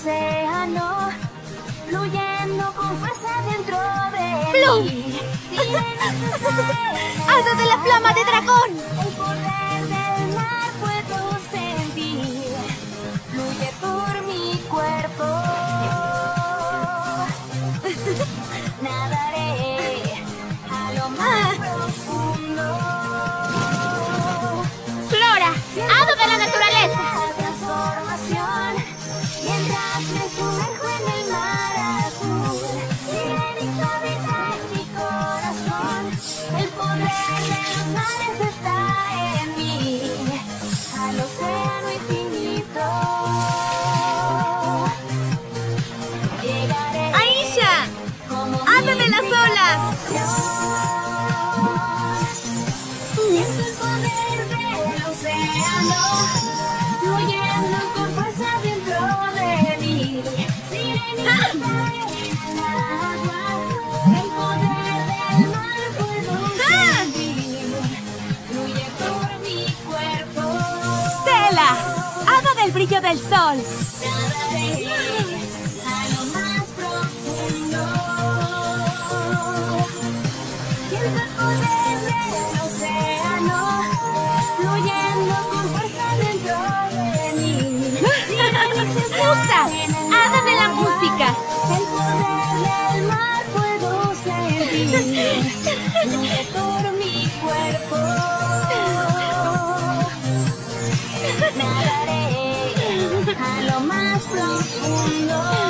océano, fluyendo con fuerza dentro de ¡Plum! mí. ¡Hada de la flama de dragón! El poder del mar puedo sentir, fluye por mi cuerpo. Nadaré a lo más profundo. ¡Flora! ¡Hada de la naturaleza! La transformación, mientras me sumerjo en el mar azul, sirenito habita en mi corazón. El poder de los mares está en mí, al océano infinito. Llegaré ¡Aisha! como ¡Hada de las olas! siento el poder del océano, fluyendo con fuerza dentro de mí. Sirenita en el agua, el poder del mar puedo sentir, fluye por mi cuerpo. ¡Stella! ¡Hada del brillo del sol! Nadaré a lo más profundo. Siento el poder del océano, fluyendo con fuerza dentro de mí. ¡Musa! ¡Hada de la música! El poder del mar puedo sentir, fluye por mi cuerpo. Nadaré a lo más profundo.